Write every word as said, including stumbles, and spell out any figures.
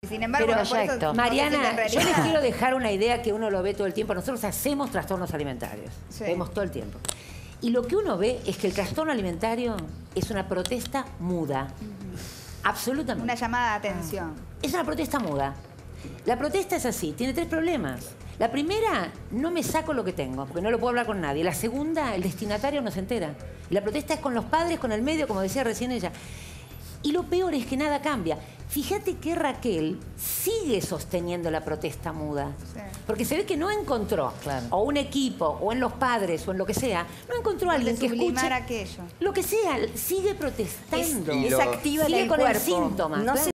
Sin embargo, Pero, por eso no Mariana, se yo les quiero dejar una idea que uno lo ve todo el tiempo. Nosotros hacemos trastornos alimentarios. Sí. Vemos todo el tiempo. Y lo que uno ve es que el trastorno alimentario es una protesta muda. Uh-huh. Absolutamente. Una llamada de atención. Es una protesta muda. La protesta es así, tiene tres problemas. La primera, no me saco lo que tengo, porque no lo puedo hablar con nadie. La segunda, el destinatario no se entera. Y la protesta es con los padres, con el medio, como decía recién ella. Y lo peor es que nada cambia. Fíjate que Raquel sigue sosteniendo la protesta muda. Sí. Porque se ve que no encontró, claro, o un equipo, o en los padres, o en lo que sea, no encontró a alguien que escuche aquello. Lo que sea, sigue protestando. Es, es activa sigue en el con cuerpo. el síntoma. No claro.